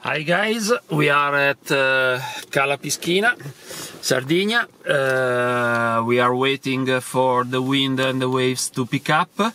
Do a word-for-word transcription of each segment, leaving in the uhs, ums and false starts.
Hi guys, we are at uh, Cala Pischina, Sardinia. Uh, we are waiting for the wind and the waves to pick up. Uh,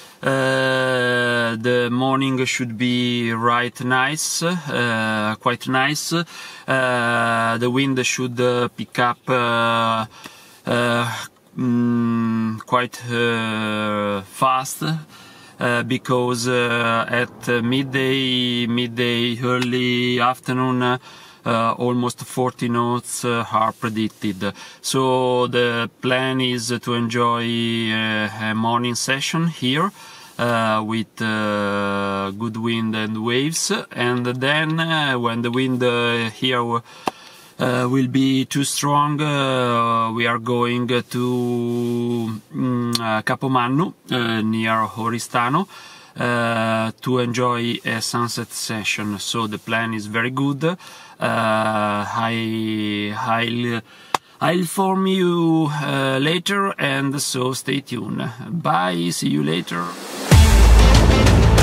the morning should be right nice, uh, quite nice. Uh, the wind should uh, pick up uh, uh, mm, quite uh, fast. Uh, because uh, at uh, midday, midday, early afternoon, uh, uh, almost forty knots uh, are predicted. So the plan is to enjoy uh, a morning session here uh, with uh, good wind and waves, and then uh, when the wind uh, here Uh, will be too strong, uh, we are going to um, uh, Capomannu, uh, near Oristano, uh, to enjoy a sunset session. So the plan is very good. Uh, I, I'll, I'll inform you uh, later, and so stay tuned. Bye, see you later.